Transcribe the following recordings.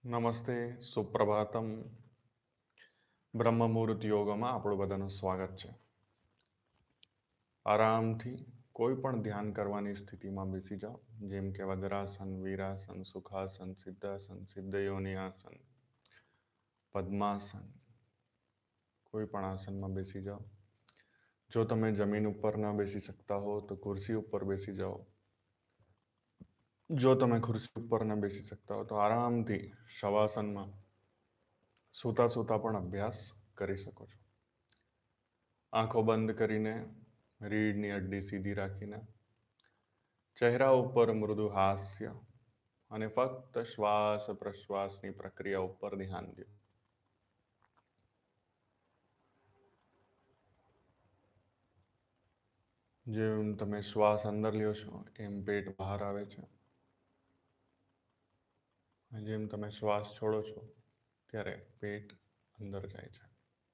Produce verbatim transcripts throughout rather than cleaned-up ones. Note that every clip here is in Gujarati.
નમસ્તે, સુપ્રભાતમ. બ્રહ્મ મુહૂર્ત યોગમાં આપણું બધાનું સ્વાગત છે. આરામથી કોઈ પણ ધ્યાન કરવાની સ્થિતિમાં બેસી જાઓ, જેમ કે વદ્રાસન, વીરાસન, સુખાસન, સિદ્ધાસન, સિદ્ધ યોની આસન, પદ્માસન. કોઈ પણ આસનમાં બેસી જાઓ. જો તમે જમીન ઉપર ન બેસી શકતા હો તો ખુરશી ઉપર બેસી જાઓ. જો તમે ખુરશી ઉપર ન બેસી શકતા હો તો આરામથી શવાસનમાં સૂતા સૂતા પણ અભ્યાસ કરી શકો છો. આંખો બંધ કરીને રીઢની હડ્ડી સીધી રાખીને ચહેરા ઉપર મૃદુ હાસ્ય અને ફક્ત શ્વાસ પ્રશ્વાસની પ્રક્રિયા ઉપર ધ્યાન દો. જેમ તમે શ્વાસ અંદર લ્યો છો એમ પેટ બહાર આવે છે. જેમ તમે શ્વાસ છોડો છો ત્યારે પેટ અંદર જાય છે.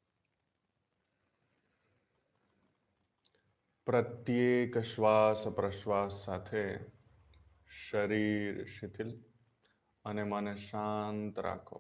પ્રત્યેક શ્વાસ પ્રશ્વાસ સાથે શરીર શિથિલ અને મન શાંત રાખો.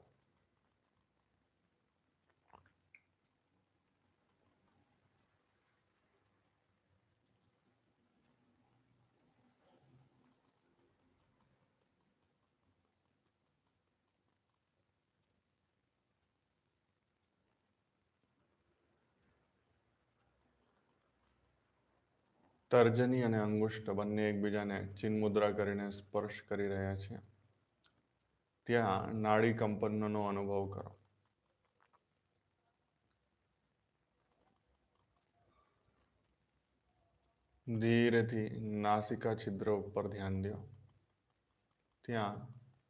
તર્જની અને અંગુષ્ઠ બંને એકબીજાને ચિન્હ મુદ્રા કરીને સ્પર્શ કરી રહ્યા છે. ત્યાં નાડી કંપનનો અનુભવ કરો. ધીરેથી નાસિકા છિદ્ર ઉપર ધ્યાન દો. ત્યાં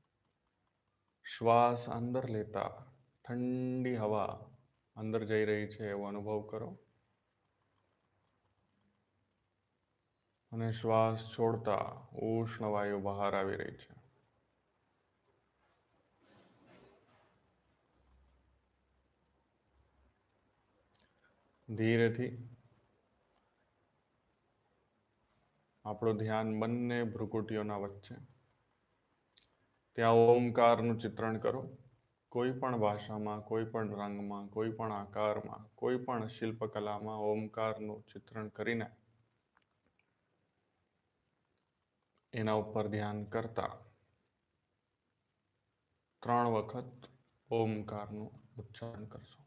શ્વાસ અંદર લેતા ઠંડી હવા અંદર જઈ રહી છે એવો અનુભવ કરો. અને શ્વાસ છોડતા ઉષ્ણ વાયુ બહાર આવી રહી છે. ધીરેથી આપણું ધ્યાન બંને ભ્રુકુટીઓના વચ્ચે. ત્યાં ઓમકારનું ચિત્રણ કરો. કોઈ પણ ભાષામાં, કોઈ પણ રંગમાં, કોઈ પણ આકારમાં, કોઈ પણ શિલ્પકલામાં ઓમકારનું ચિત્રણ કરીને એના ઉપર ધ્યાન કરતા ત્રણ વખત ઓમકારનું ઉચ્ચારણ કરશો.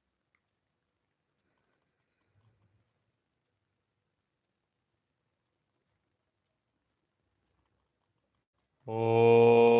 ઓ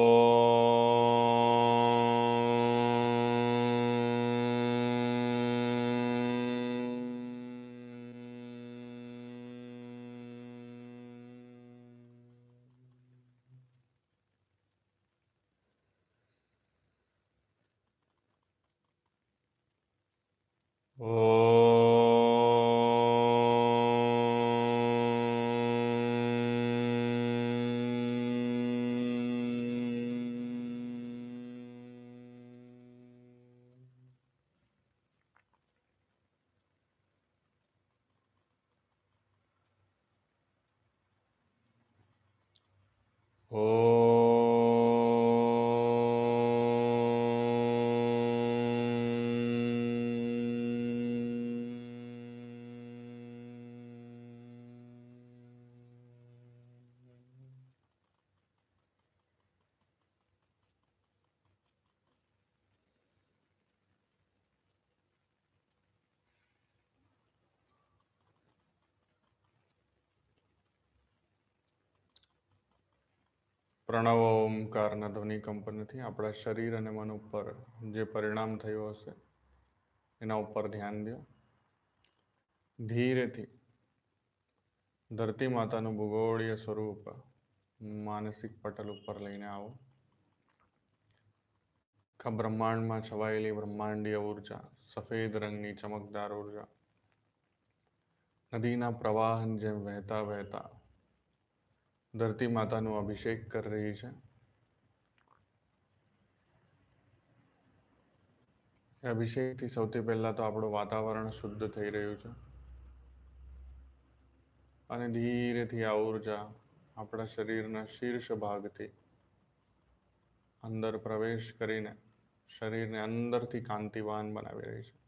પ્રણવ ઓમકારના ધ્વનિ કંપનથી આપણા શરીર અને મન ઉપર જે પરિણામ થયું હશે એના ઉપર ધ્યાન દો. ધીરેથી ધરતી માતાનું ભૂગોળીય સ્વરૂપ માનસિક પટલ ઉપર લઈને આવો. આખા બ્રહ્માંડમાં છવાયેલી બ્રહ્માંડીય ઉર્જા, સફેદ રંગની ચમકદાર ઉર્જા નદીના પ્રવાહન જેમ વહેતા વહેતા ધરતી માતાનું અભિષેક કરી રહી છે. એ અભિષેકથી સૌથી પહેલા તો આપણું વાતાવરણ શુદ્ધ થઈ રહ્યું છે. અને ધીરેથી આ ઉર્જા આપણા શરીરના શીર્ષ ભાગથી અંદર પ્રવેશ કરીને શરીરને અંદરથી કાંતિવાન બનાવી રહી છે.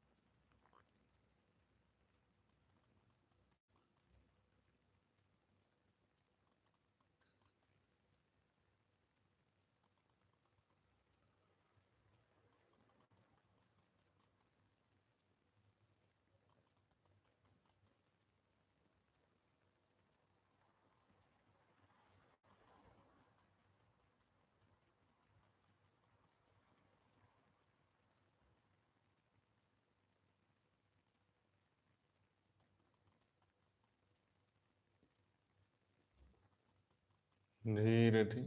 ધીરેથી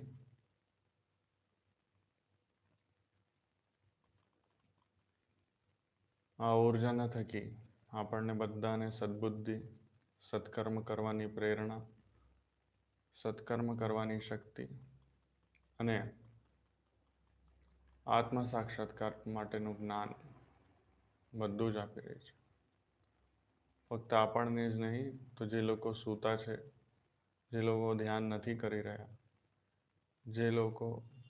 આ ઉર્જાના થકી આપણને બધાને સદબુદ્ધિ, સત્કર્મ કરવાની પ્રેરણા, સત્કર્મ કરવાની શક્તિ અને આત્મ સાક્ષાત્કાર માટેનું જ્ઞાન બધું જ આપી રહી છે. ફક્ત આપણને જ નહીં તો જે લોકો સૂતા છે, જે લોકો ધ્યાન નથી કરી રહ્યા, જે લોકો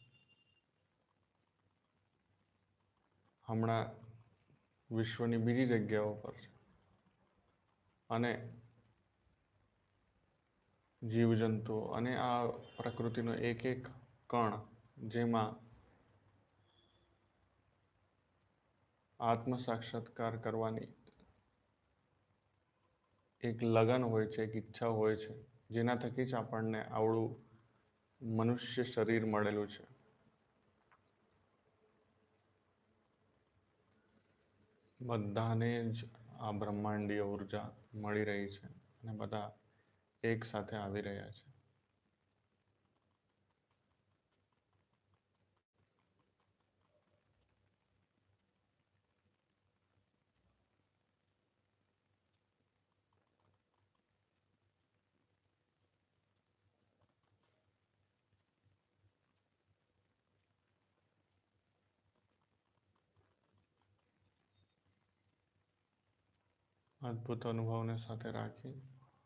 હમણાં વિશ્વની બીજી જગ્યાઓ પર છે અને જીવજંતુઓ અને આ પ્રકૃતિનો એક એક કણ જેમાં આત્મ સાક્ષાત્કાર કરવાની એક લગન હોય છે, એક ઈચ્છા હોય છે, જેના થકી જ આપણને આવડું મનુષ્ય શરીર મળેલું છે. બધાને જ આ બ્રહ્માંડીય ઉર્જા મળી રહી છે અને બધા એક સાથે આવી રહ્યા છે. અદ્ભુત અનુભવને સાથે રાખી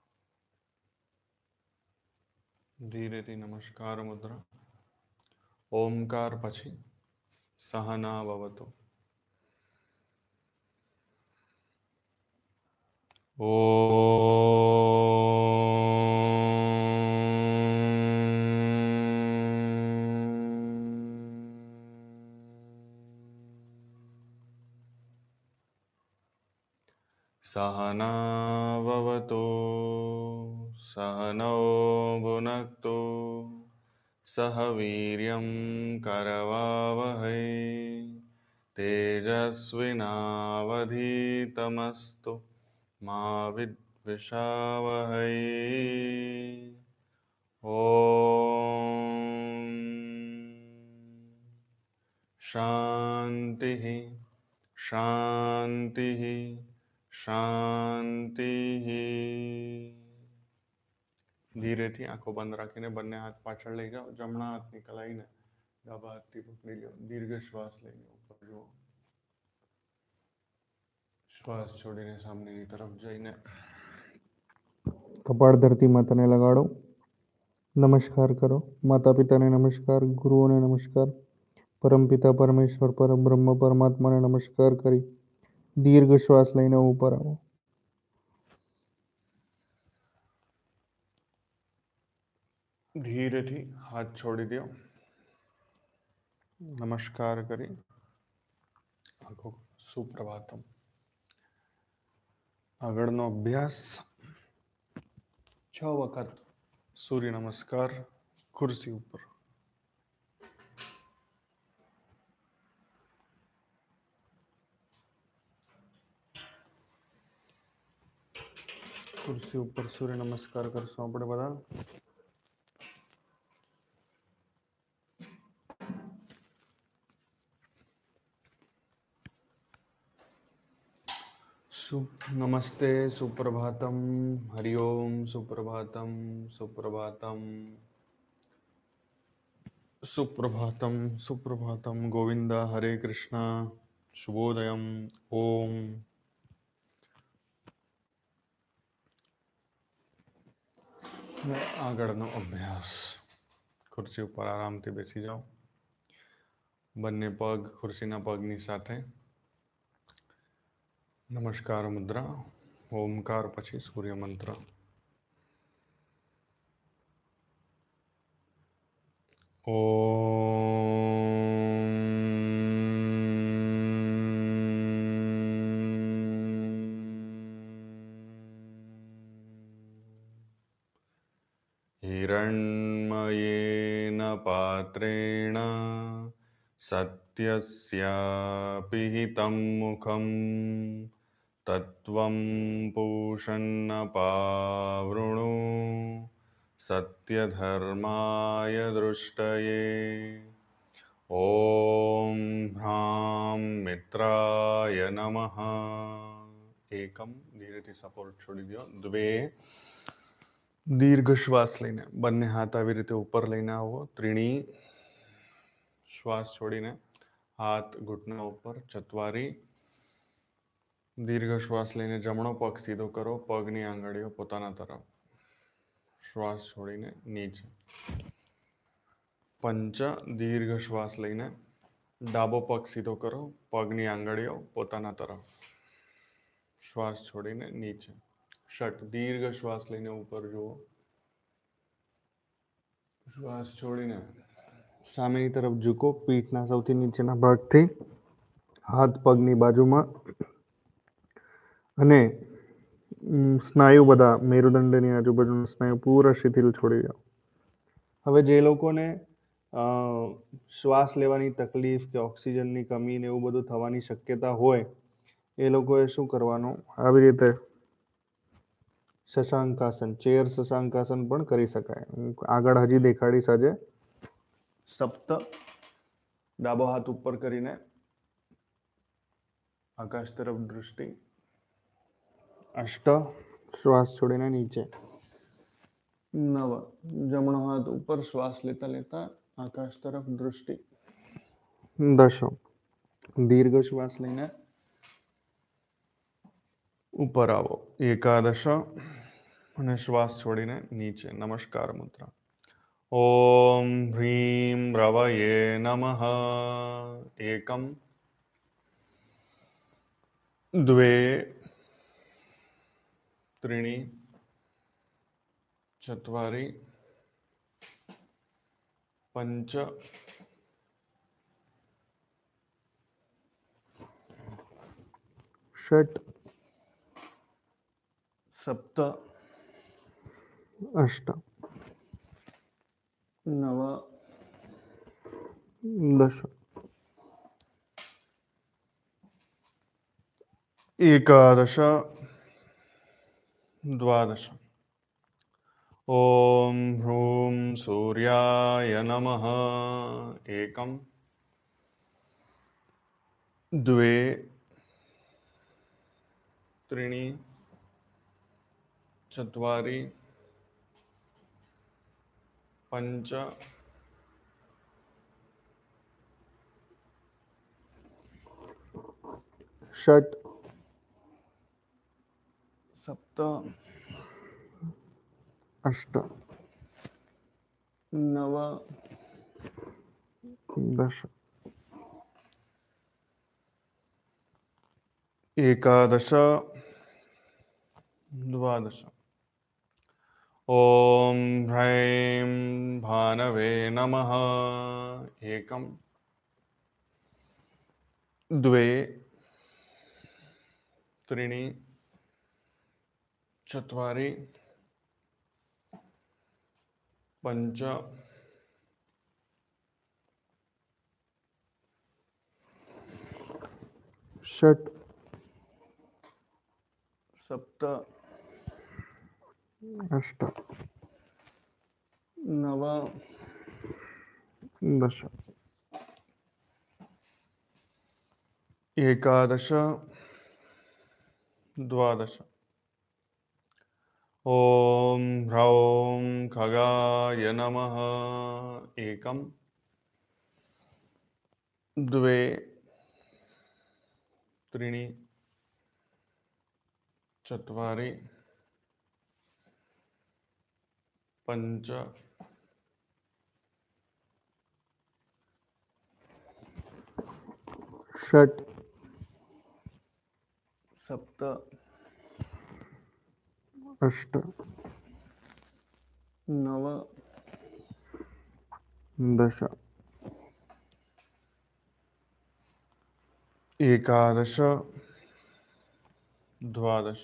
ધીરેથી નમસ્કાર મુદ્રા. ઓમકાર પછી સહના ભવતુ. ઓ સહના ભવતુ સહનૌ ભુનક્તુ સહ વીર્યં કરવાવહૈ તેજસ્વિનાવધીતમસ્તુ મા વિદ્વિષાવહૈ. ઓમ શાંતિ શાંતિ શાંતિ. ધીરેથી આંખો બંધ રાખીને બંને હાથ પાછળ લઈ જાઓ. જમણા હાથની કલાઈને ડાબા હાથથી પકડી લો. દીર્ઘ શ્વાસ લઈને ઉપર જુઓ. શ્વાસ છોડીને સામનેની તરફ જઈને કપાળ ધરતી માતાને લગાડો. નમસ્કાર કરો. માતા પિતાને નમસ્કાર, ગુરુઓને નમસ્કાર, પરમપિતા પરમેશ્વર પરબ્રહ્મ પરમાત્માને નમસ્કાર કરી દીર્ઘ શ્વાસ લઈને ઉપર આવો. ધીરેથી હાથ છોડી દો. નમસ્કાર કરી આખો સુપ્રભાતમ. આગળનો અભ્યાસ છ વખત સૂર્ય નમસ્કાર ખુરશી ઉપર. ખુરશી ઉપર સૂર્ય નમસ્કાર કરશું આપણે બધા. નમસ્તે સુપ્રભાતમ. હરિઓમ સુપ્રભાતમ. સુપ્રભાતમ સુપ્રભાતમ સુપ્રભાતમ. ગોવિંદ હરે કૃષ્ણ. શુભોદયમ. ઓમ. આગળનો અભ્યાસ. ખુરશી ઉપર આરામથી બેસી જાઓ. બંને પગ ખુરશીના પગની સાથે. નમસ્કાર મુદ્રા. ઓમકાર પછી સૂર્ય મંત્ર. हिरण्मयेन पात्रेण सत्यस्यापि हितं मुखं तत्त्वं पूषन्न पावृणु सत्यधर्माय दृष्टये. ॐ ह्रां मित्राय नमः. एकम ધીરેથી સપોર્ટ છોડી દો. દ્વે દીર્ઘ શ્વાસ લઈને બંને હાથ આવી રીતે ઉપર લઈને આવો. ત્રીણી શ્વાસ છોડીને હાથ ઘૂંટણા ઉપર. ચત્વારી દીર્ઘ શ્વાસ લઈને જમણો પગ સીધો કરો. પગની આંગળીઓ પોતાના તરફ. શ્વાસ છોડીને નીચે. પંચ દીર્ઘ શ્વાસ લઈને ડાબો પગ સીધો કરો. પગની આંગળીઓ પોતાના તરફ. શ્વાસ છોડીને નીચે. ષટ દીર્ઘ શ્વાસ લઈને ઉપર જુઓ. શ્વાસ છોડીને સામેની તરફ ઝૂકો. પીઠના સૌથી નીચેના ભાગથી હાથ પગની બાજુમાં અને સ્નાયુ બધા મેરુદંડની આજુબાજુના સ્નાયુ પૂરા શિથિલ છોડી જાઓ. હવે જે લોકોને શ્વાસ લેવાની તકલીફ કે ઓક્સિજનની કમી ને એવું બધું થવાની શક્યતા હોય એ લોકોએ શું કરવાનું, આવી રીતે શશાંકાસન, ચેર શશાંકાસન પણ કરી શકાય. આગળ હજી દેખાડીશ આજે. સપ્ત ડાબો હાથ ઉપર કરીને આકાશ તરફ દૃષ્ટિ. અષ્ટ શ્વાસ છોડીને નીચે. નવ જમણો હાથ ઉપર શ્વાસ લેતા લેતા આકાશ તરફ દૃષ્ટિ. દસ દીર્ઘ શ્વાસ લઈને ઉપર આવો. એકાદશ અને શ્વાસ છોડીને નીચે. નમસ્કાર મુદ્રા. ઓમ હ્રીમ રવયે નમઃ. એકમ દ્વે ત્રીણી ચત્વારી પંચ ષટ સપ્ત અષ્ટ નવ દશ એકાદશ દ્વાદશ. ઓમ હ્રૂમ સૂર્યાય નમઃ. એકમ દ્વે ત્રીણી ચત્વારી પંચ ષટ સપ્ત અષ્ટ નવ દશ એકાદશ દ્વાદશ. ઓમ હ્રૈમ ભાનવે નમઃ. એકમ દ્વે ત્રીણી ચત્વારી પંચ ષટ સપ્ત અષ્ટ નવ દશ એકાદશ દ્વાદશ. ઓમ હ્રૌમ ખગાય નમઃ. એકમ દ્વે ત્રીણી ચત્વારી પંચ षट् सप्त अष्ट नव दश एकादश द्वादश।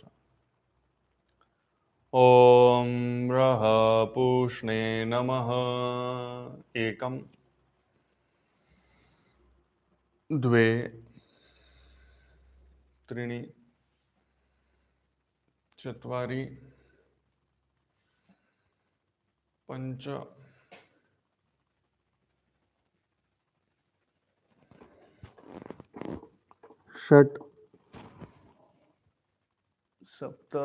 ॐ रः पूष्णे नमः। एकं द्वे त्रीणि चत्वारि पञ्च षट् सप्त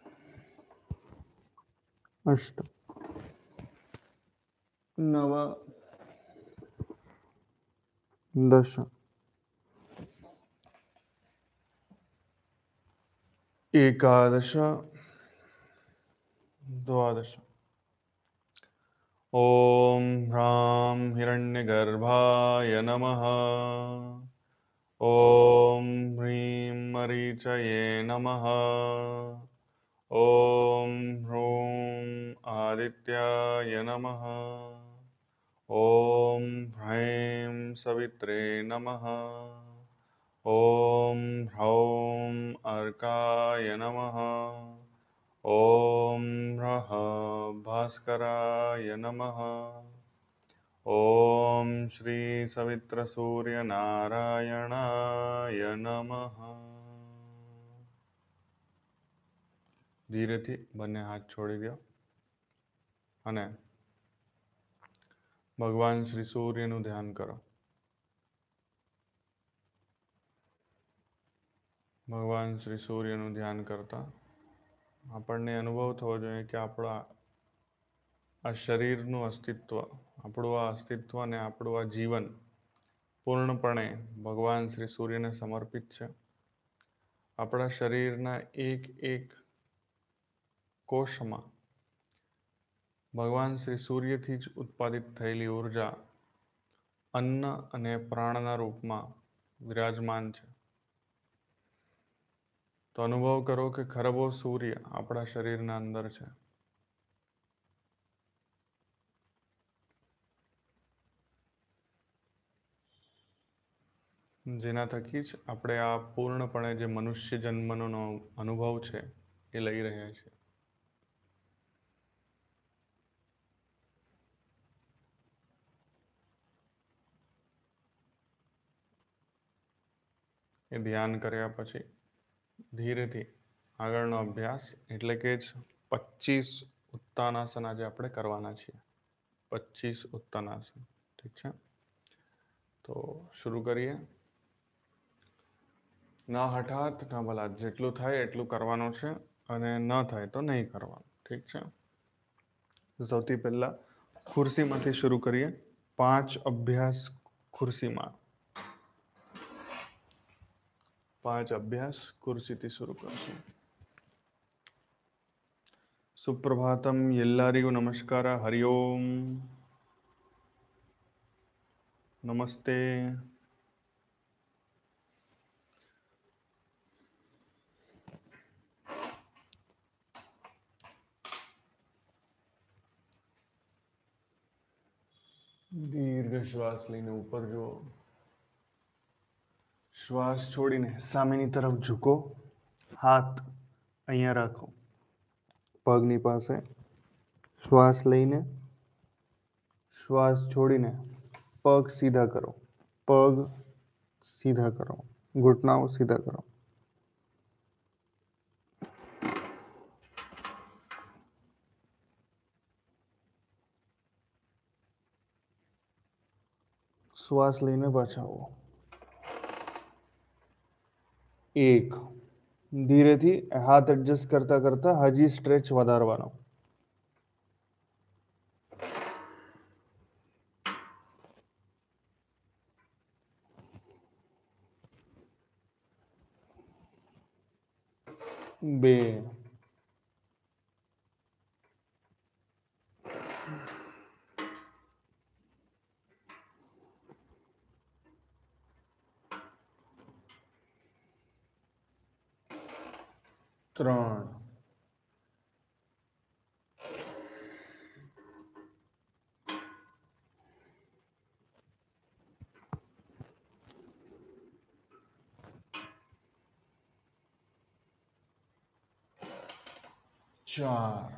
अष्ट नव दश एकादश द्वादश। ॐ ह्रां हिरण्यगर्भाय नमः। ॐ ह्रीं मरीचये नमः। ॐ ह्रूं आदित्याय नमः। ॐ ह्रैं सवित्रे नमः। ॐ ह्रौं अर्काय नमः। ॐ ह्रः भास्कराय नमः। ॐ श्री सवित्रसूर्यनारायणाय नमः। ધીરેથી બંને હાથ છોડી દો અને ભગવાન શ્રી સૂર્યનું ધ્યાન કરો. ભગવાન શ્રી સૂર્યનું ધ્યાન કરતા આપણને અનુભવ થવો જોઈએ કે આપણા આ શરીરનું અસ્તિત્વ, આપણું આ અસ્તિત્વ અને આપણું આ જીવન પૂર્ણપણે ભગવાન શ્રી સૂર્યને સમર્પિત છે. આપણા શરીરના એક એક કોષમાં ભગવાન શ્રી સૂર્યથી જ ઉત્પાદિત થયેલી ઉર્જા અન્ન અને પ્રાણના રૂપમાં વિરાજમાન છે. તો અનુભવ કરો કે ખરબો સૂર્ય આપણા શરીરના અંદર છે. જેના થકી જ આપણે આ પૂર્ણપણે જે મનુષ્ય જન્મનો અનુભવ છે એ લઈ રહ્યા છીએ. એ ધ્યાન કર્યા પછી ધીરેથી આગળનો અભ્યાસ એટલે કે જ પચીસ ઉત્તાનાસન આજે આપણે કરવાના છીએ. પચીસ ઉત્તાનાસન. ઠીક છે, તો શરૂ કરીએ. ના હઠાત ના બલાત, જેટલું થાય એટલું કરવાનું છે અને ન થાય તો નહીં કરવાનું. ઠીક છે, સૌથી પહેલા ખુરશીમાંથી શરૂ કરીએ. પાંચ અભ્યાસ ખુરશીમાં. પાંચ અભ્યાસ ખુરશીથી શરૂ કરશું. ಸುಪ್ರಭಾತಂ ಎಲ್ಲರಿಗೂ ನಮಸ್ಕಾರ. ಹರಿ ಓಂ. ನಮಸ್ತೆ. દીર્ઘ શ્વાસ લઈને ઉપર જુઓ. શ્વાસ છોડીને સામેની તરફ ઝૂકો. હાથ અહીંયા રાખો પગની પાસે. શ્વાસ લઈને શ્વાસ છોડીને પગ સીધા કરો. પગ સીધા કરો. ઘૂંટનાઓ સીધા કરો. શ્વાસ લઈને પાછા આવો. એક. ધીરેથી હાથ એડજસ્ટ કરતા કરતા હજી સ્ટ્રેચ વધારવાનો. બે. ત્રણ, ચાર,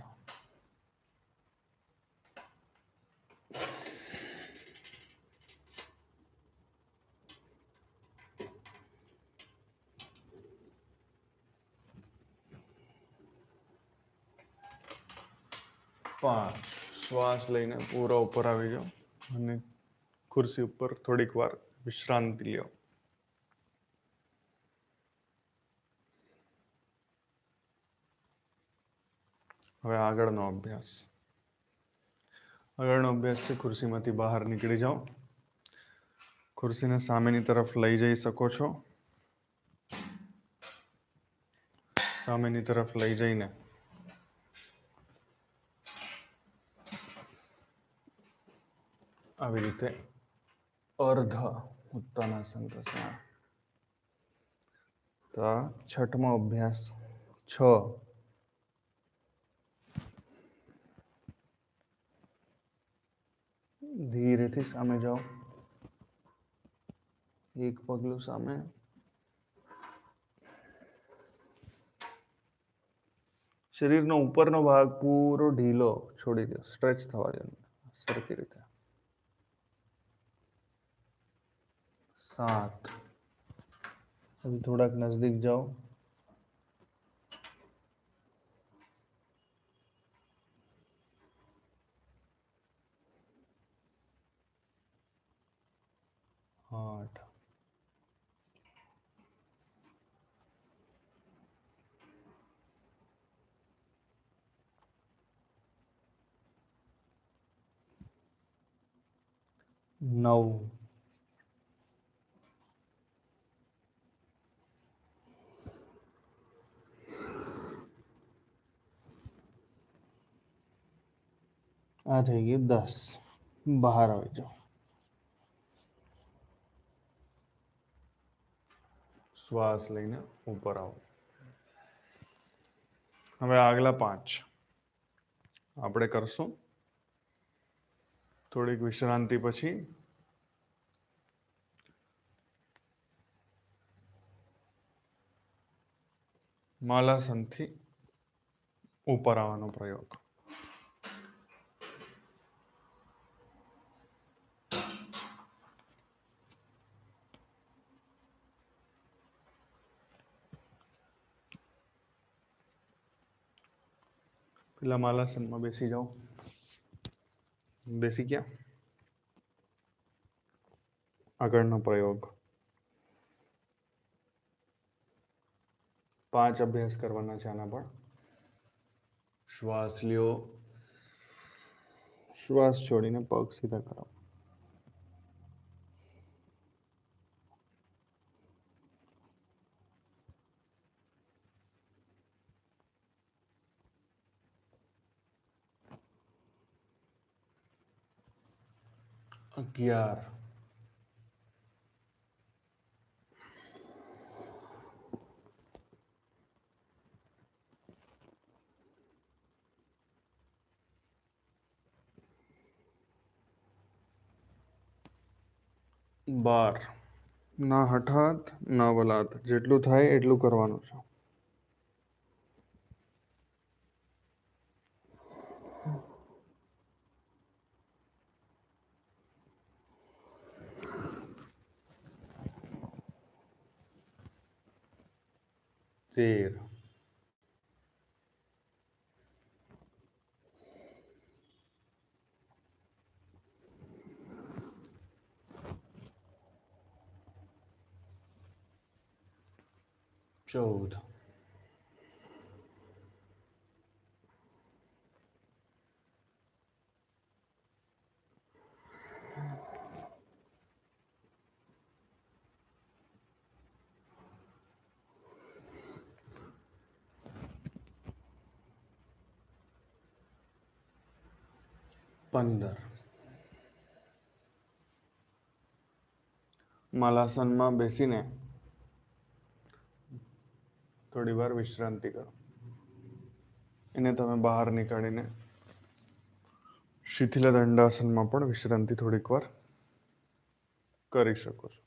પાંચ. શ્વાસ લઈને પૂરા ઉપર આવી જાઓ અને ખુરશી ઉપર થોડીક વાર વિશ્રાંતિ લ્યો. હવે આગળનો અભ્યાસ. આગળનો અભ્યાસ છે ખુરશીમાંથી બહાર નીકળી જાઓ. ખુરશીને સામેની તરફ લઈ જઈ શકો છો. સામેની તરફ લઈ જઈને આવી રીતે અર્ધ ઉત્તાનાસન થશે. તો આ છઠમો અભ્યાસ. છ, ધીરેથી સામે જાઓ. એક પગલું સામે. શરીરનો ઉપરનો ભાગ પૂરો ઢીલો છોડી દો, સ્ટ્રેચ થવા દો સરખી રીતે. સાત. હજી થોડાક નજદીક જાઓ. આઠ. નવ. આ થઈ ગયું દસ. બહાર આવી જાઓ. શ્વાસ લઈને ઉપર આવો. હવે આગલા પાંચ આપણે કરશું થોડીક વિશ્રાંતિ પછી. માલાસનથી ઉપર આવવાનો પ્રયોગ. પેલા માલાસનમાં બેસી જાઓ. બેસી ગયા. આગળનો પ્રયોગ. પાંચ અભ્યાસ કરવાના છે આના પર. શ્વાસ લ્યો. શ્વાસ છોડીને પગ સીધા કરો. અગિયાર. બાર. ના હઠાત ના બલાત, જેટલું થાય એટલું કરવાનું છે. તેર. ચૌદ. પંદર. માલાસનમાં બેસીને થોડી વાર વિશ્રાંતિ કરો. એને તમે બહાર નીકાળીને શિથિલ દંડાસનમાં પણ વિશ્રાંતિ થોડીક વાર કરી શકો છો.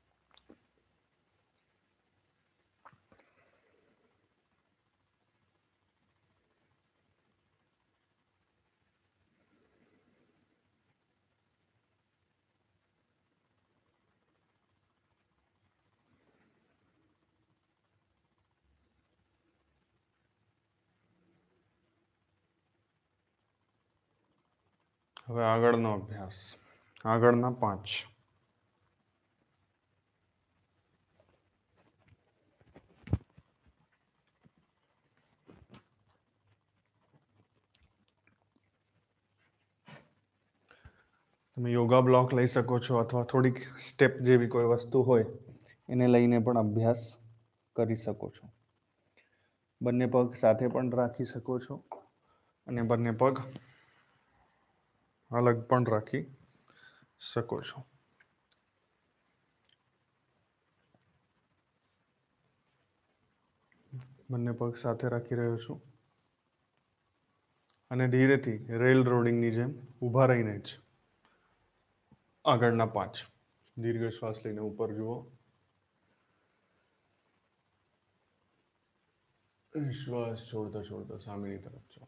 હવે આગળનો અભ્યાસ, આગળના પાંચ. તમે યોગા બ્લોક લઈ શકો છો અથવા થોડીક સ્ટેપ જેવી કોઈ વસ્તુ હોય એને લઈને પણ અભ્યાસ કરી શકો છો. બંને પગ સાથે પણ રાખી શકો છો અને બંને પગ અલગ પણ રાખી શકો છો. બંને પગ સાથે રાખી રહ્યો છું અને ધીરેથી રેલ રોડિંગની જેમ ઊભા રહીને જ આગળના પાંચ. દીર્ઘ શ્વાસ લઈને ઉપર જુઓ. શ્વાસ છોડતા છોડતા સામેની તરફ જાઓ.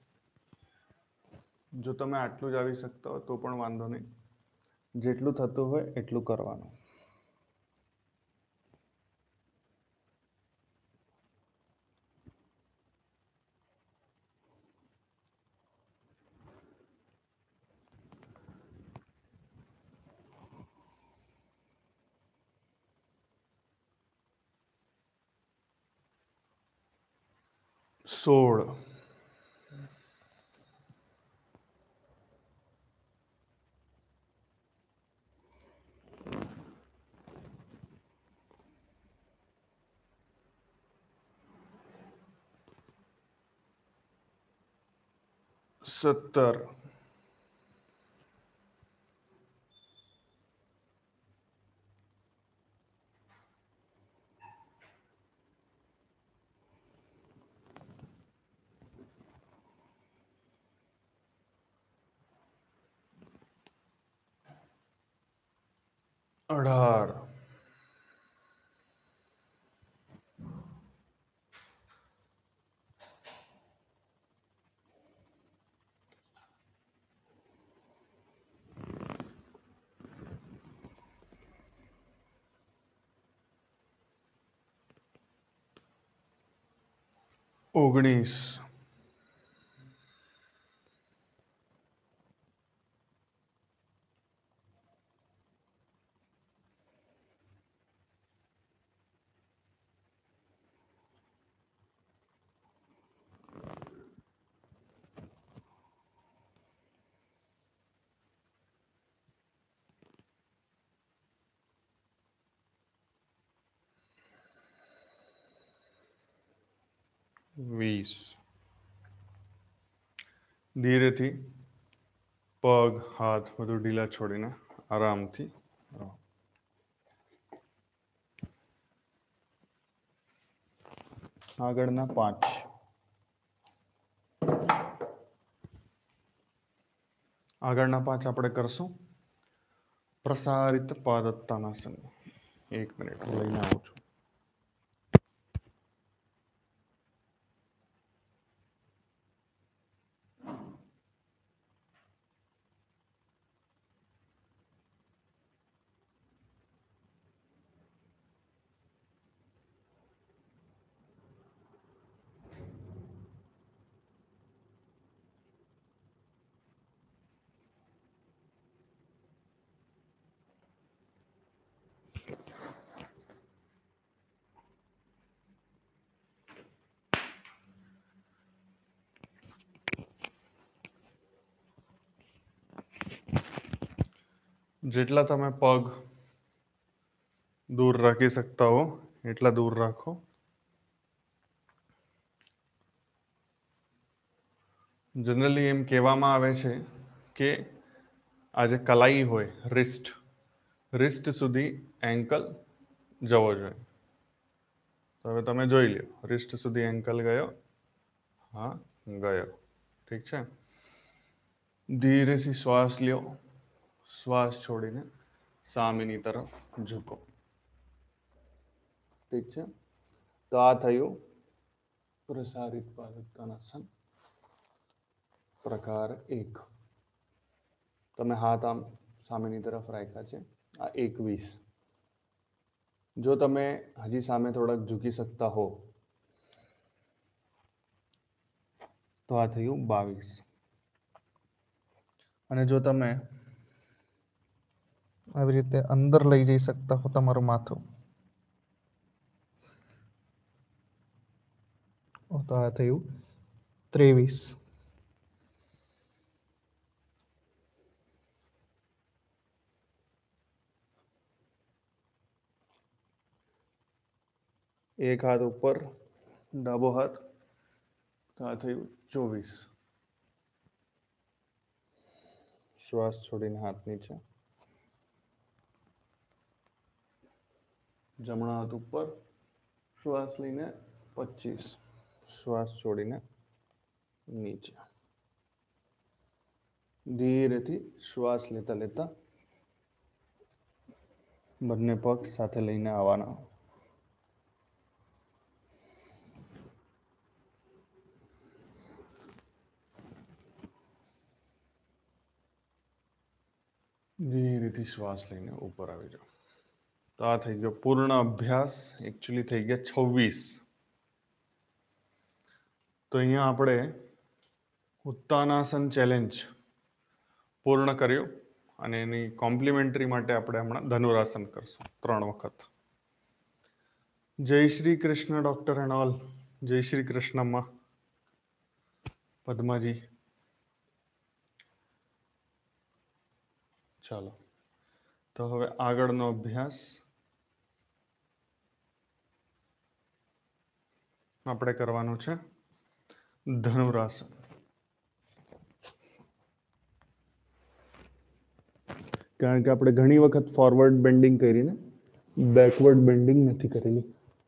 જો તમે આટલું જ આવી શકતા હો તો પણ વાંધો નહીં. જેટલું થતું હોય એટલું કરવાનું. સોળ. સત્તર. અઢાર. ઓગણીસ. વીસ. ધીરેથી પગ હાથ બધું ઢીલા છોડીને આરામથી રહો. આગળના પાંચ. આગળના પાંચ આપણે કરશું પ્રસારિત પાદત્તાનાસન. એક મિનિટ હું લઈને આવું છું. જેટલા તમે પગ દૂર રાખી શકતા હો એટલા દૂર રાખો. જનરલી એમ કહેવામાં આવે છે કે આ જે કલાઈ હોય રિસ્ટ રિસ્ટ સુધી એન્કલ જવો જોઈએ. તો હવે તમે જોઈ લો રિસ્ટ સુધી એન્કલ ગયો. હા, ગયો. ઠીક છે. ધીરેથી શ્વાસ લ્યો, શ્વાસ છોડીને સામેની તરફ ઝૂકો. ઠીક છે. તો આ થયું પ્રસારિત પાદોત્તાનાસન પ્રકાર એક. તમે હાથ આમ સામેની તરફ રાખ્યા છે. આ એકવીસ. જો તમે હજી સામે થોડાક ઝૂકી શકતા હો તો આ થયું બાવીસ. અને જો તમે આવી રીતે અંદર લઈ જઈ શકતા હો તમારું માથું તો આ થયું ત્રેવીસ. એક હાથ ઉપર, ડાબો હાથ, તો આ થયું ચોવીસ. શ્વાસ છોડીને હાથ નીચે, જમણા હાથ ઉપર, શ્વાસ લઈને પચીસ. શ્વાસ છોડીને નીચે. ધીરેથી શ્વાસ લેતા લેતા બંને પગ સાથે લઈને આવવાના. ધીરેથી શ્વાસ લઈને ઉપર આવી જાઓ. તો આ થઈ ગયો પૂર્ણ અભ્યાસ. એકચ્યુઅલી થઈ ગયા છવ્વીસ. તો અહીંયા આપણે ઉત્તાનાસન ચેલેન્જ પૂર્ણ કર્યું અને એની કોમ્પ્લિમેન્ટરી માટે આપણે હમણાં ધનુરાસન કરશું ત્રણ વખત. જય Shri Krishna doctor and all. જય શ્રી કૃષ્ણમાં. પદ્માજી ચાલો. તો હવે આગળનો અભ્યાસ આપણે કરવાનું છે ધનુરાસન. કારણ કે આપણે ઘણી વખત ફોરવર્ડ બેન્ડિંગ કરીને બેકવર્ડ બેન્ડિંગ નથી કરેલી.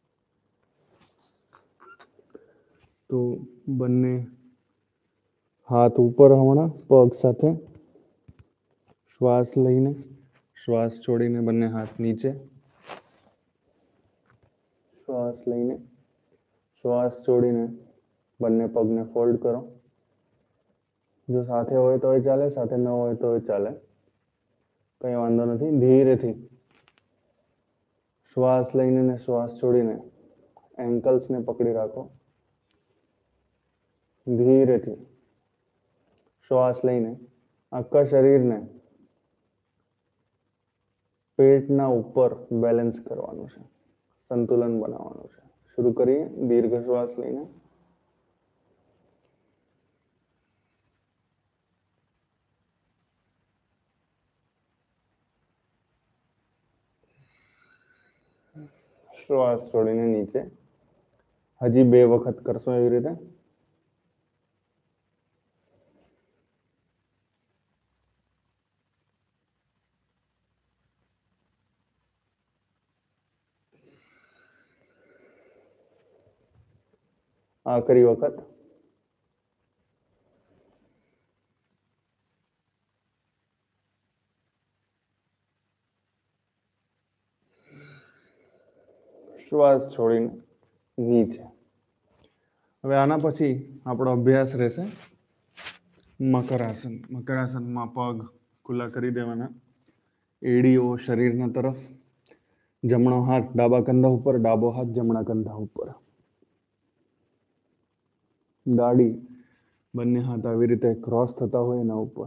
તો બંને હાથ ઉપર હમણાં પગ સાથે, શ્વાસ લઈને શ્વાસ છોડીને બંને હાથ નીચે, શ્વાસ લઈને શ્વાસ છોડીને બંને પગને ફોલ્ડ કરો. જો સાથે હોય તો ચાલે, સાથે ન હોય તો ચાલે, કઈ વાંધો નથી. ધીરેથી શ્વાસ લઈને ને શ્વાસ છોડીને એન્કલ્સને પકડી રાખો. ધીરેથી શ્વાસ લઈને આખા શરીરને પેટના ઉપર બેલેન્સ કરવાનું છે, સંતુલન બનાવવાનું છે. શરૂ કરીએ. દીર્ઘ શ્વાસ લઈને શ્વાસ છોડીને નીચે. હજી બે વખત કરશો એવી રીતે. આખરી વખત. શ્વાસ છોડીને નીચે. હવે આના પછી આપણો અભ્યાસ રહેશે મકરાસન. મકરાસનમાં પગ ખુલ્લા કરી દેવાના, એડીઓ શરીરના તરફ, જમણો હાથ ડાબા કંધા ઉપર, ડાબો હાથ જમણા કંધા ઉપર. દાઢી બંને હાથ આવી રીતે ક્રોસ થતા હોય એના ઉપર.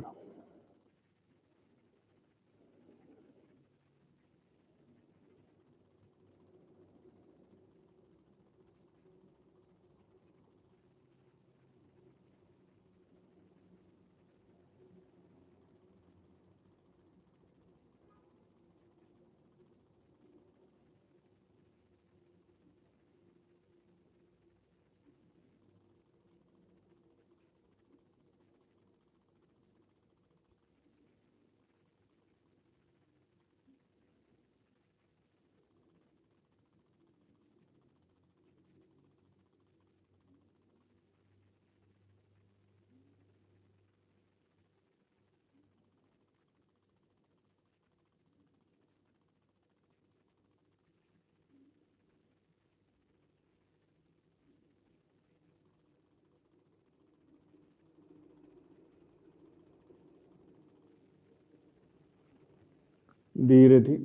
ધીરેથી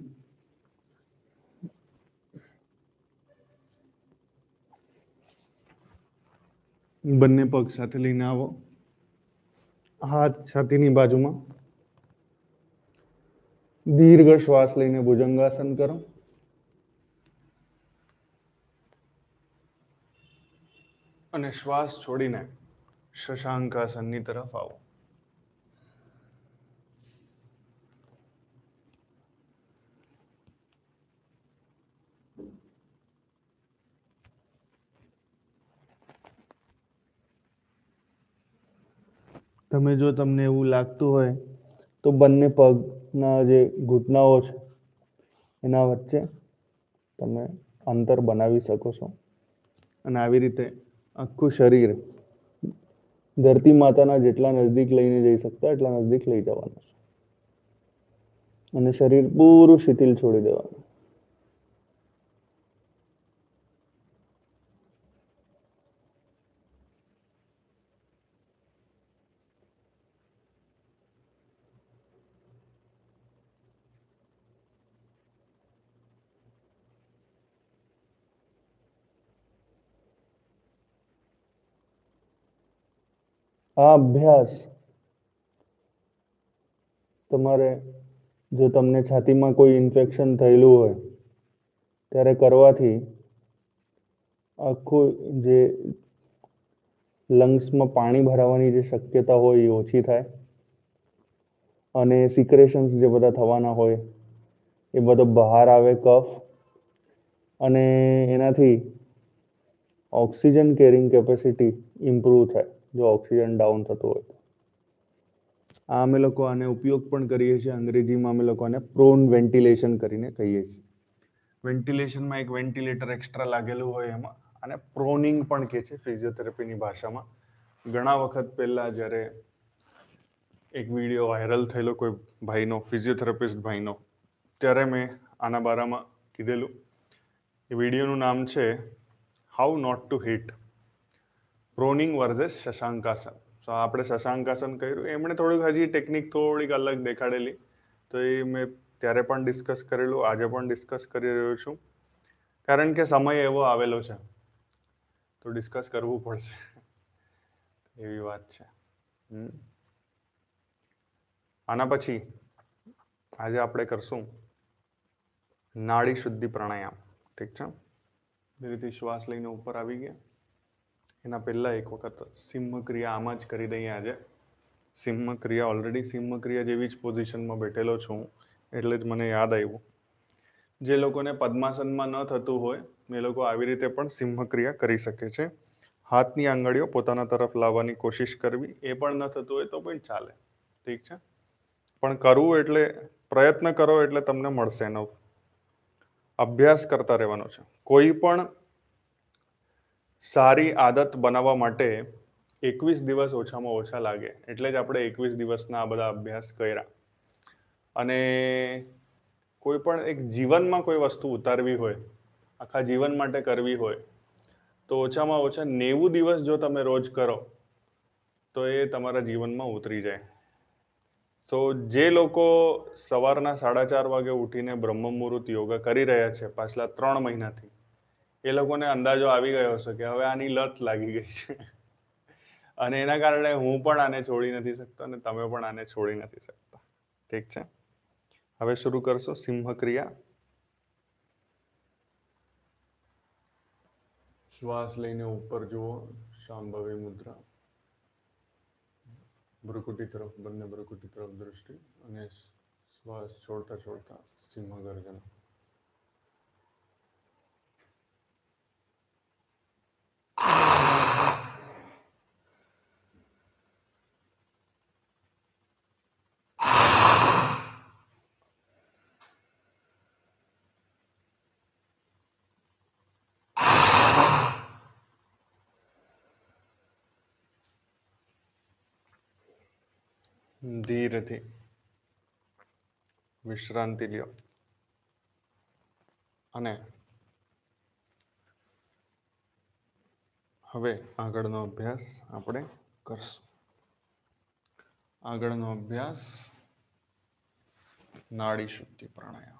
બંને પગ સાથે લઈને આવો, હાથ છાતીની બાજુમાં. દીર્ઘ શ્વાસ લઈને ભુજંગાસન કરો. અને શ્વાસ છોડીને શશાંકાસનની તરફ આવો. તમે જો તમને એવું લાગતું હોય તો બંને પગના જે ઘૂંટણાઓ છે એના વચ્ચે તમે અંતર બનાવી શકો છો અને આવી રીતે આખું શરીર ધરતી માતાના જેટલા નજદીક લઈને જઈ શકતા એટલા નજદીક લઈ જવાનું છે અને શરીર પૂરું શિથિલ છોડી દેવાનું. આ અભ્યાસ તમારે જો તમને છાતીમાં કોઈ ઇન્ફેક્શન થયેલું હોય ત્યારે કરવાથી આખું જે લંગ્સમાં પાણી ભરાવાની જે શક્યતા હોય એ ઓછી થાય અને સિક્રેશન્સ જે બધા થવાના હોય એ બધો બહાર આવે, કફ, અને એનાથી ઓક્સિજન કેરિંગ કેપેસિટી ઇમ્પ્રૂવ થાય જો ઓક્સિજન ડાઉન થતું હોય તો. આ અમે લોકો આને ઉપયોગ પણ કરીએ છીએ. અંગ્રેજીમાં અમે લોકો આને પ્રોન વેન્ટિલેશન કરીને કહીએ છીએ. વેન્ટિલેશનમાં એક વેન્ટિલેટર એક્સ્ટ્રા લાગેલું હોય એમાં, અને પ્રોનિંગ પણ કહે છે ફિઝિયોથેરાપીની ભાષામાં. ઘણા વખત પહેલા જ્યારે એક વિડીયો વાયરલ થયેલો કોઈ ભાઈનો, ફિઝિયોથેરાપિસ્ટ ભાઈનો, ત્યારે મેં આના બારામાં કીધેલું. એ વિડીયોનું નામ છે how not to hit, proning versus Shashankasana. So આપણે શશાંકાસન કર્યું, એમણે થોડીક હજી ટેકનિક થોડીક અલગ દેખાડેલી, તો એ મેં ત્યારે પણ ડિસ્કસ કરેલું, આજે પણ ડિસ્કસ કરી રહ્યો છું, કારણ કે સમય એવો આવેલો છે તો ડિસ્કસ કરવું પડશે એવી વાત છે. હમ આના પછી આજે આપણે કરશું નાડી શુદ્ધિ પ્રાણાયામ. ઠીક છે? ધીરેથી શ્વાસ લઈને ઉપર આવી ગયા. એના પહેલા એક વખત સિંહ ક્રિયા આમાં જ કરી દઈએ આજે. સિંહ ક્રિયા, ઓલરેડી સિંહ ક્રિયા જેવી જ પોઝિશનમાં બેઠેલો છું એટલે જ મને યાદ આવ્યું. જે લોકોને પદ્માસનમાં ન થતું હોય એ લોકો આવી રીતે પણ સિંહ ક્રિયા કરી શકે છે. હાથની આંગળીઓ પોતાના તરફ લાવવાની કોશિશ કરવી, એ પણ ન થતું હોય તો પણ ચાલે. ઠીક છે? પણ કરવું એટલે પ્રયત્ન કરો એટલે તમને મળશે એનો અભ્યાસ કરતા રહેવાનો છે. કોઈ પણ સારી આદત બનાવવા માટે એકવીસ દિવસ ઓછામાં ઓછા લાગે, એટલે જ આપણે એકવીસ દિવસના આ બધા અભ્યાસ કર્યા. અને કોઈ પણ એક જીવનમાં કોઈ વસ્તુ ઉતારવી હોય, આખા જીવન માટે કરવી હોય, તો ઓછામાં ઓછા નેવું દિવસ જો તમે રોજ કરો તો એ તમારા જીવનમાં ઉતરી જાય. તો જે લોકો સવારના સાડા ચાર વાગે ઉઠીને બ્રહ્મ મુહૂર્ત યોગા કરી રહ્યા છે પાછલા ત્રણ મહિનાથી, એ લોકોને અંદાજો આવી ગયો હશે કે હવે આની લત લાગી ગઈ છે અને એના કારણે હું પણ આને છોડી નથી શકતો અને તમે પણ આને છોડી નથી શકતા. ઠીક છે? હવે શરૂ કરશો સિંહ ક્રિયા. શ્વાસ લઈને ઉપર જુઓ, શાંભવી મુદ્રા. ભ્રુકુટી તરફ, બંને ભ્રુકુટી તરફ દૃષ્ટિ, અને શ્વાસ છોડતા છોડતા સિંહ ગર્જન. ધીરેથી વિશ્રાંતિ લ્યો અને હવે આગળનો અભ્યાસ આપણે કરશું. આગળનો અભ્યાસ નાડી શુદ્ધિ પ્રાણાયામ.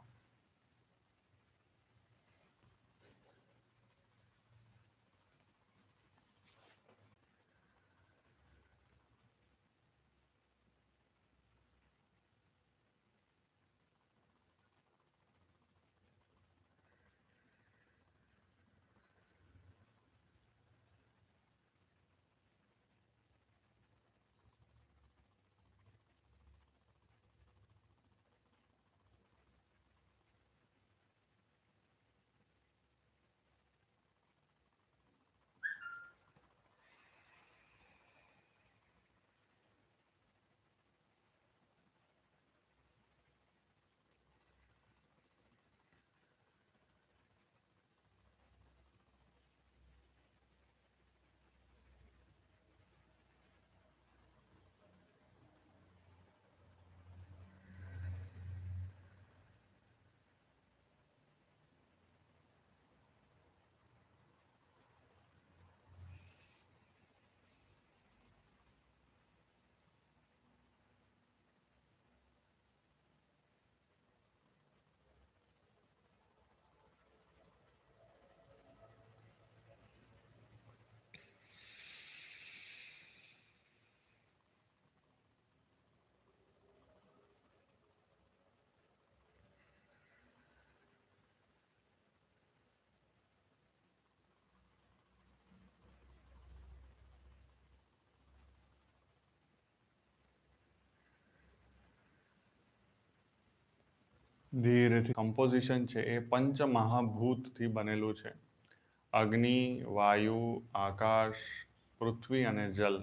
ધીરેથી કમ્પોઝિશન છે એ પંચ મહાભૂતથી બનેલું છે. અગ્નિ, વાયુ, આકાશ, પૃથ્વી અને જલ.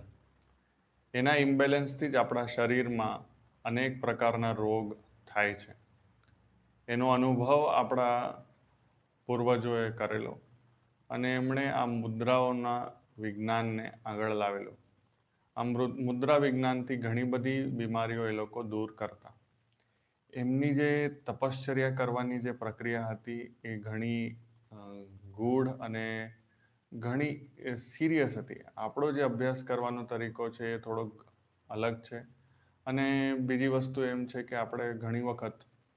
એના ઇમ્બેલેન્સથી જ આપણા શરીરમાં અનેક પ્રકારના રોગ થાય છે. એનો અનુભવ આપણા પૂર્વજોએ કરેલો અને એમણે આ મુદ્રાઓના વિજ્ઞાનને આગળ લાવેલું. આ મુદ્રા વિજ્ઞાનથી ઘણી બધી બીમારીઓ એ લોકો દૂર કરતા. એમની જે તપશ્ચર્યા કરવાની જે પ્રક્રિયા હતી એ ઘણી ગૂઢ અને ઘણી સિરિયસ હતી. આપણો જે અભ્યાસ કરવાનો તરીકો છે એ થોડોક અલગ છે. અને બીજી વસ્તુ એમ છે કે આપણે ઘણી વખત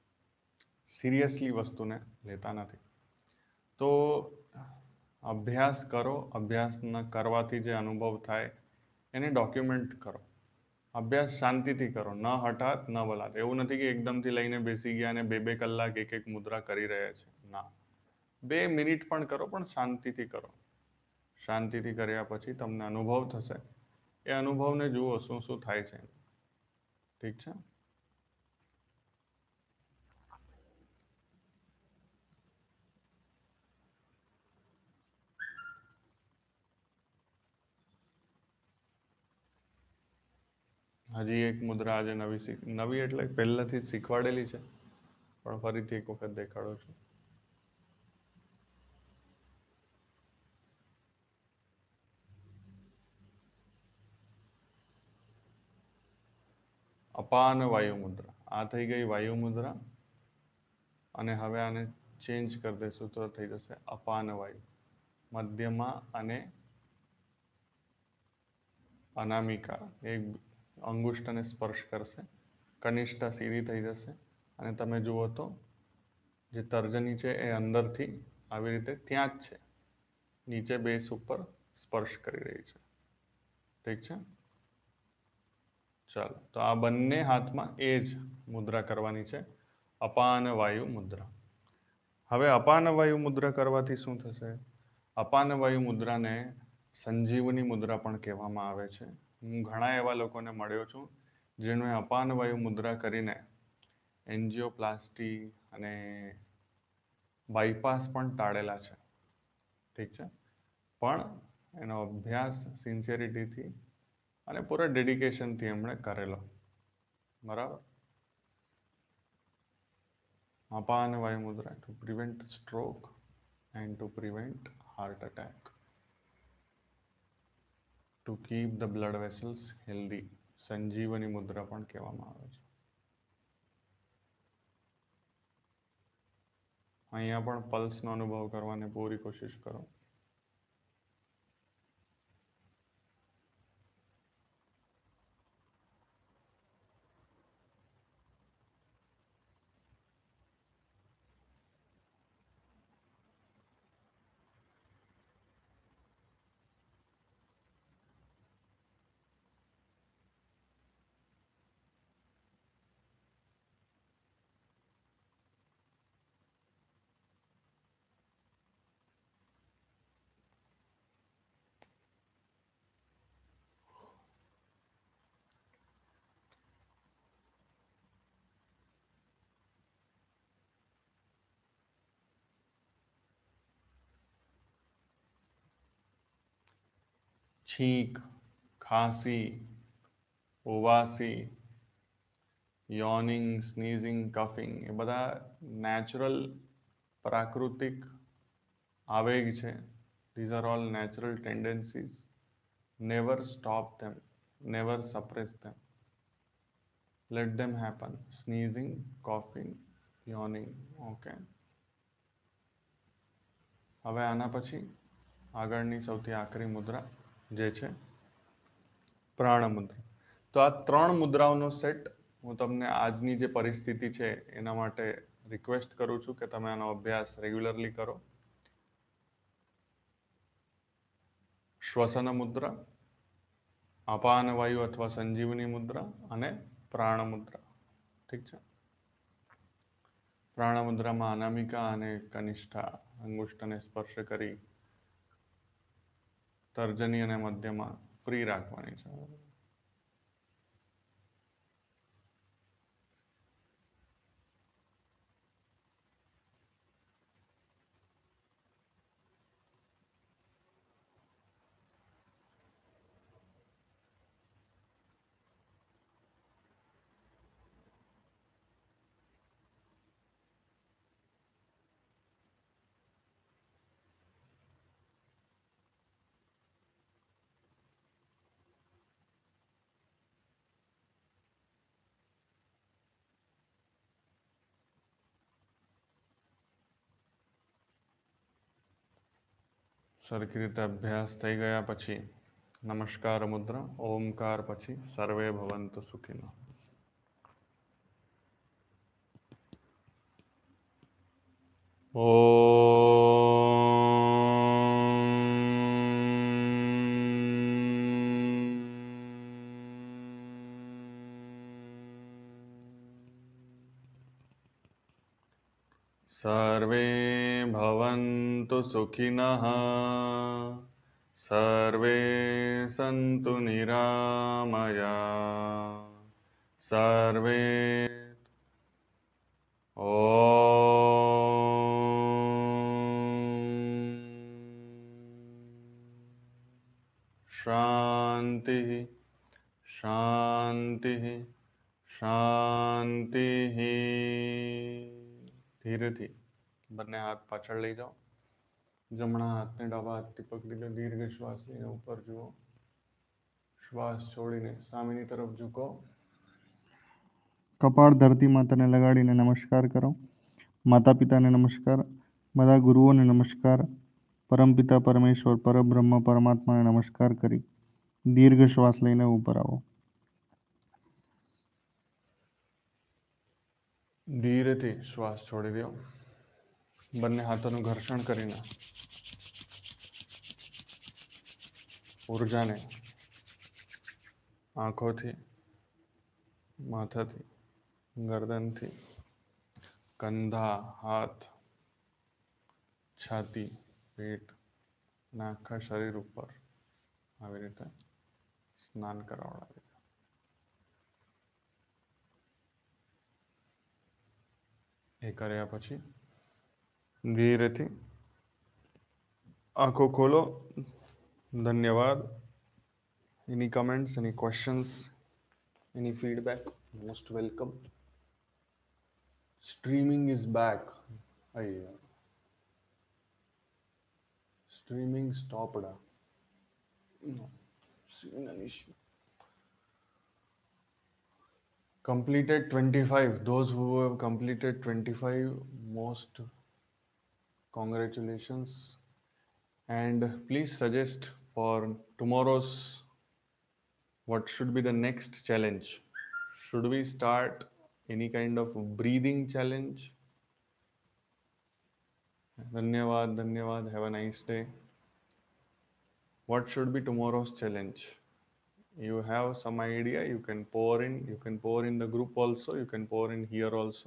સિરિયસલી વસ્તુને લેતા નથી. તો અભ્યાસ કરો, અભ્યાસ કરવાથી જે અનુભવ થાય એને ડોક્યુમેન્ટ કરો. અભ્યાસ શાંતિથી કરો, ન હઠાત ન બલાત. એવું નથી કે એકદમથી લઈને બેસી ગયા અને બે બે કલાક એક એક મુદ્રા કરી રહ્યા છે. ના, બે મિનિટ પણ કરો, પણ શાંતિથી કરો. શાંતિથી કર્યા પછી તમને અનુભવ થશે. એ અનુભવને જુઓ શું શું થાય છે. ઠીક છે? હજી એક મુદ્રા આજે નવી શીખ નવી એટલે પહેલાથી શીખવાડેલી છે, પણ ફરીથી એક વખત દેખાડો છું. અપાન વાયુ મુદ્રા. આ થઈ ગઈ વાયુ મુદ્રા અને હવે આને ચેન્જ કરી દઈશું તો થઈ જશે અપાન વાયુ. મધ્યમાં અને અનામિકા એક અંગુષ્ઠને સ્પર્શ કરશે. કનિષ્ઠ સીધી થઈ જશે અને તમે જુઓ તો જે તર્જની છે એ અંદરથી આવી રીતે ત્યાં જ છે, નીચે બેસ ઉપર સ્પર્શ કરી રહી છે. ઠીક છે? ચાલો, તો આ બંને હાથમાં એ જ મુદ્રા કરવાની છે, અપાન વાયુ મુદ્રા. હવે અપાન વાયુ મુદ્રા કરવાથી શું થશે? અપાન વાયુ મુદ્રાને સંજીવની મુદ્રા પણ કહેવામાં આવે છે. હું ઘણા એવા લોકોને મળ્યો છું જેણે અપાન વાયુ મુદ્રા કરીને એન્જિયોપ્લાસ્ટી અને બાયપાસ પણ ટાળેલા છે. ઠીક છે? પણ એનો અભ્યાસ સિન્સિયરિટીથી અને પૂરા ડેડિકેશનથી એમણે કરેલો. બરાબર? Apan vayu mudra to prevent stroke and to prevent heart attack. To keep the blood vessels healthy. સંજીવની મુદ્રા પણ કહેવામાં આવે છે. અહીંયા પણ પલ્સનો અનુભવ કરવાની પૂરી કોશિશ કરો. छींक, खांसी, उबासी, યોનિંગ, સ્નીઝિંગ, કફિંગ એ બધા નેચરલ પ્રાકૃતિક આવેગ છે. These are all natural tendencies. Never stop them, never suppress them. Let them happen. Sneezing, coughing, yawning. Okay. હવે આના પછી આગળની સૌથી આખરી મુદ્રા જે છે પ્રાણ મુદ્રા. તો આ ત્રણ મુદ્રાઓનો સેટ હું તમને આજની જે પરિસ્થિતિ છે એના માટે રિક્વેસ્ટ કરું છું કે તમે આનો અભ્યાસ રેગ્યુલરલી કરો. શ્વસન મુદ્રા, અપાન વાયુ અથવા સંજીવની મુદ્રા અને પ્રાણ મુદ્રા. ઠીક છે. પ્રાણ મુદ્રામાં અનામિકા અને કનિષ્ઠા અંગુષ્ઠને સ્પર્શ કરી તર્જની અને મધ્યમાં ફ્રી રાખવાની છે. સરખી રીતે અભ્યાસ થઈ ગયા પછી નમસ્કાર મુદ્રા, ઓમકાર પછી સર્વે ભવંતુ સુખીનો. સર્વે ભવન્તુ સુખિનઃ, સર્વે સંતુ નિરામયા, સર્વે શાંતિ શાંતિ શાંતિ. ધીરેથી બંને હાથ પાછળ લઈ જાઓ. જમણા હાથને ડાબા હાથથી પકડી લો. દીર્ઘ શ્વાસ લઈને ઉપર જુઓ. શ્વાસ છોડીને સામેની તરફ ઝૂકો. કપાળ ધરતી માતાને લગાડીને નમસ્કાર કરો. માતા પિતાને નમસ્કાર, બધા ગુરુઓને નમસ્કાર, પરમપિતા પરમેશ્વર પરબ્રહ્મ પરમાત્માને નમસ્કાર કરી દીર્ઘ શ્વાસ લઈને ઉપર આવો. ધીરેથી શ્વાસ છોડી દો. બંને હાથોનું ઘર્ષણ કરીને ઉર્જાને આંખોથી, માથાથી, ગરદનથી, કંધા, હાથ, છાતી, પેટ અને આખા શરીર ઉપર આવી રીતે સ્નાન કરાવડાવી. એ કર્યા પછી ધીરેથી આંખો ખોલો. ધન્યવાદ. Any comments, any questions, any feedback most welcome. Streaming is back. અయ్యా streaming stopped. No, seen an issue. Completed twenty-five. Those who have completed twenty-five, most congratulations. And please suggest for tomorrow's what should be the next challenge. Should we start any kind of breathing challenge? Dhanyavad, dhanyavad. Have a nice day. What should be tomorrow's challenge? You have some idea, you can pour in, you can pour in the group also, you can pour in here also.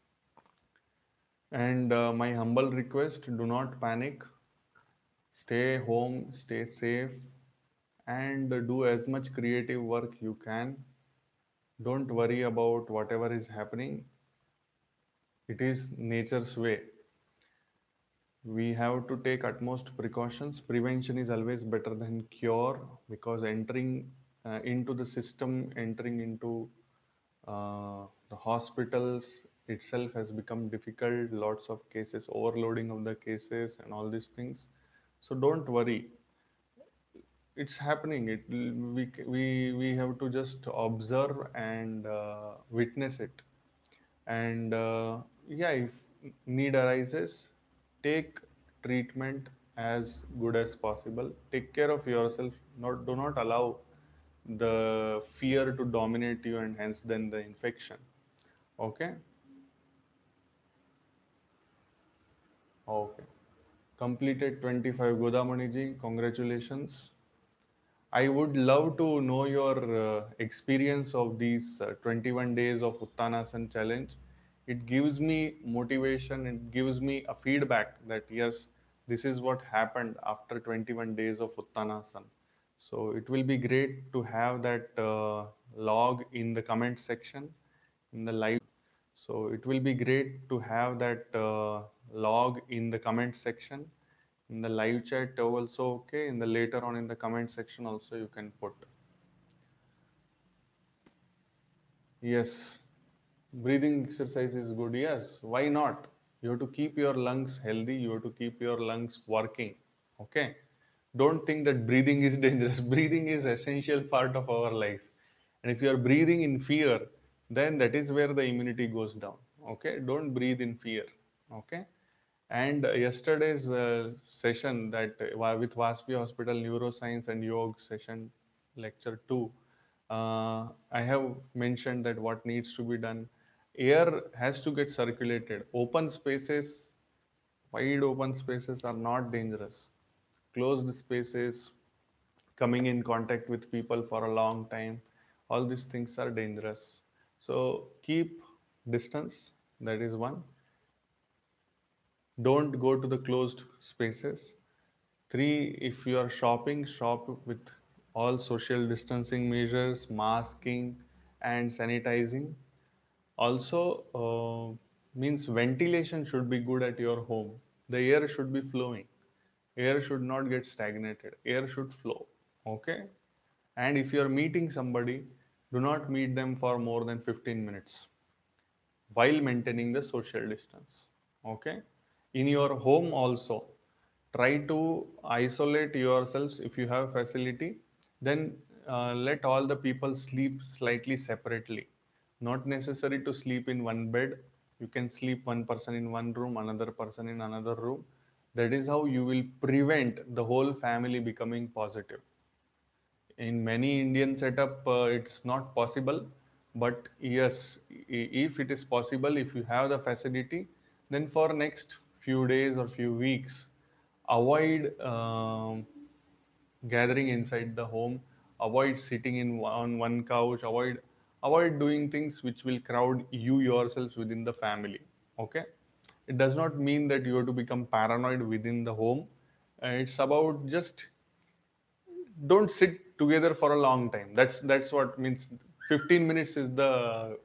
And uh, my humble request, do not panic. Stay home, stay safe, and do as much creative work you can. Don't worry about whatever is happening. It is nature's way. we have to take utmost precautions. Prevention is always better than cure, because entering uh, into the system, entering into uh, the hospitals itself has become difficult. Lots of cases, overloading of the cases, and all these things. So don't worry, it's happening. It we we we have to just observe and uh, witness it. And uh, yeah, if need arises, take treatment as good as possible. Take care of yourself. Not Do not allow the fear to dominate you, and hence then the infection. Okay. Okay. Completed twenty-five. Godamani ji, congratulations. I would love to know your uh, experience of these uh, twenty-one days of Uttanasan challenge. It gives me motivation, it gives me a feedback that yes, this is what happened after twenty-one days of Uttanasan. So it will be great to have that uh, log in the comment section in the live. So it will be great to have that uh, log in the comment section in the live chat also. Okay, in the later on in the comment section also you can put. Yes, breathing exercise is good. Yes, why not? You have to keep your lungs healthy, you have to keep your lungs working. Okay, don't think that breathing is dangerous. Breathing is essential part of our life, and if you are breathing in fear, then that is where the immunity goes down. Okay, don't breathe in fear. Okay. And uh, yesterday's uh, session that uh, with Vaspi Hospital Neuroscience and Yoga session, lecture two, uh, I have mentioned that what needs to be done. Air has to get circulated. Open spaces, wide open spaces are not dangerous. Closed spaces, coming in contact with people for a long time, all these things are dangerous. So keep distance. That is one. Don't go to the closed spaces. Three, if you are shopping, shop with all social distancing measures, masking, and sanitizing. Also, uh, means ventilation should be good at your home. The air should be flowing. Air should not get stagnated. Air should flow. Okay? And if you are meeting somebody, do not meet them for more than fifteen minutes while maintaining the social distance. Okay. In your home also, try to isolate yourselves. If you have facility, then uh, let all the people sleep slightly separately. Not necessary to sleep in one bed. You can sleep one person in one room, another person in another room. That is how you will prevent the whole family becoming positive. In many Indian setup, uh, it's not possible. But yes, if it is possible, if you have the facility, then for next few days or few weeks, avoid um, gathering inside the home. Avoid sitting in on one couch. Avoid avoid doing things which will crowd you yourselves within the family. Okay. It does not mean that you have to become paranoid within the home. Uh, it's about just don't sit together for a long time. That's that's what means. fifteen minutes is the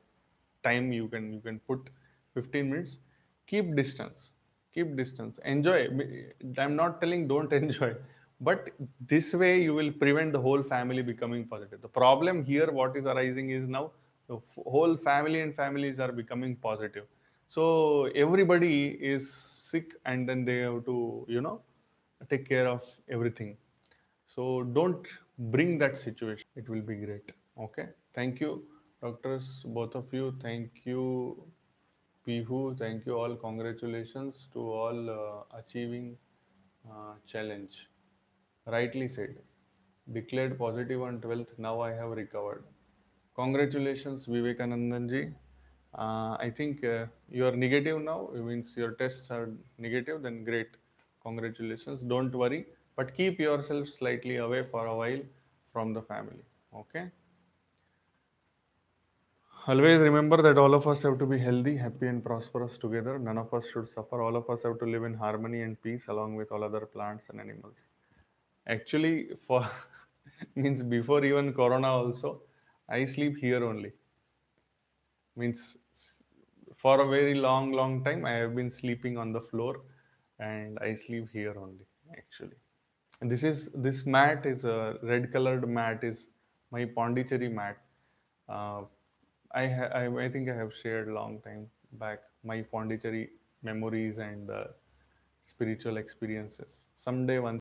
time you can you can put. fifteen minutes. Keep distance. Keep distance. Enjoy. I'm not telling don't enjoy, but this way you will prevent the whole family becoming positive. The problem here what is arising is now the f- whole family and families are becoming positive. So everybody is sick, and then they have to you know take care of everything. So don't bring that situation. It will be great. Okay. Thank you, doctors, both of you. Thank you, Pihu. Thank you all. Congratulations to all uh, achieving uh, challenge. Rightly said. Declared positive on twelfth. Now I have recovered. Congratulations, Vivekanandanji. Uh, I think uh, you are negative now. It means your tests are negative. Then great. Congratulations. Don't worry, but keep yourself slightly away for a while from the family. Okay. Always remember that all of us have to be healthy, happy, and prosperous together. None of us should suffer. All of us have to live in harmony and peace along with all other plants and animals. Actually, for means before even Corona also, I sleep here only. Means s- for a very long long time I have been sleeping on the floor. and I sleep here only actually. And this is this mat is a red colored mat is my Pondicherry mat. Uh, I, ha- I I think I have shared long time back my Pondicherry memories and uh, spiritual experiences. Someday once